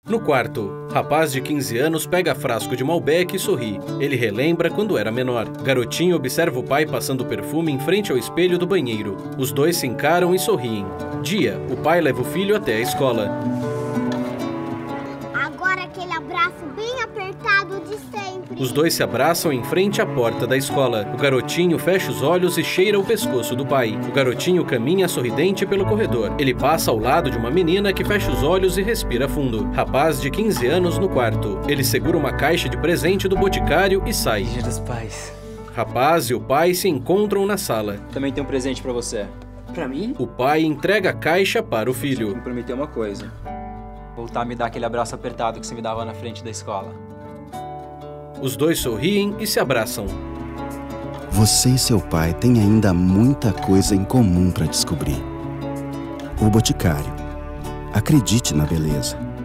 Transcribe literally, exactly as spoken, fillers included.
No quarto, rapaz de quinze anos pega frasco de Malbec e sorri. Ele relembra quando era menor. Garotinho observa o pai passando perfume em frente ao espelho do banheiro. Os dois se encaram e sorriem. Dia, o pai leva o filho até a escola. Agora aquele abraço bem apertado de sempre. Os dois se abraçam em frente à porta da escola. O garotinho fecha os olhos e cheira o pescoço do pai. O garotinho caminha sorridente pelo corredor. Ele passa ao lado de uma menina que fecha os olhos e respira fundo. Rapaz de quinze anos no quarto. Ele segura uma caixa de presente do boticário e sai. Dia dos Pais. Rapaz e o pai se encontram na sala. Também tem um presente pra você. Pra mim? O pai entrega a caixa para o filho. Me prometeu uma coisa. Voltar a me dar aquele abraço apertado que você me dava na frente da escola. Os dois sorriem e se abraçam. Você e seu pai têm ainda muita coisa em comum para descobrir. O Boticário. Acredite na beleza.